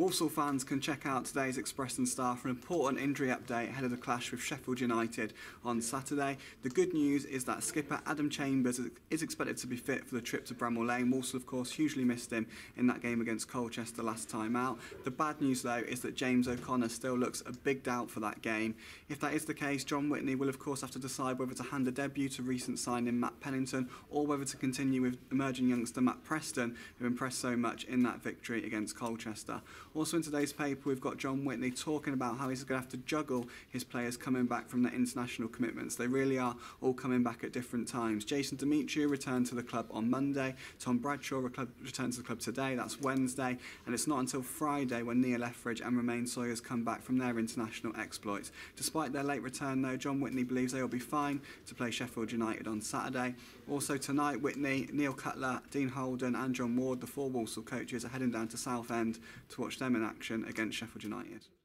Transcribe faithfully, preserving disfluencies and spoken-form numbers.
Walsall fans can check out today's Express and Star for an important injury update ahead of the clash with Sheffield United on Saturday. The good news is that skipper Adam Chambers is expected to be fit for the trip to Bramall Lane. Walsall, of course, hugely missed him in that game against Colchester last time out. The bad news, though, is that James O'Connor still looks a big doubt for that game. If that is the case, John Whitney will, of course, have to decide whether to hand a debut to recent signing Matt Pennington or whether to continue with emerging youngster Matt Preston, who impressed so much in that victory against Colchester. Also in today's paper, we've got John Whitney talking about how he's going to have to juggle his players coming back from their international commitments. They really are all coming back at different times. Jason Demetriou returned to the club on Monday. Tom Bradshaw returned to the club today. That's Wednesday. And it's not until Friday when Neil Etheridge and Romain Sawyers come back from their international exploits. Despite their late return, though, John Whitney believes they will be fine to play Sheffield United on Saturday. Also tonight, Whitney, Neil Cutler, Dean Holden and John Ward, the four Walsall coaches, are heading down to Southend to watch them in action against Sheffield United.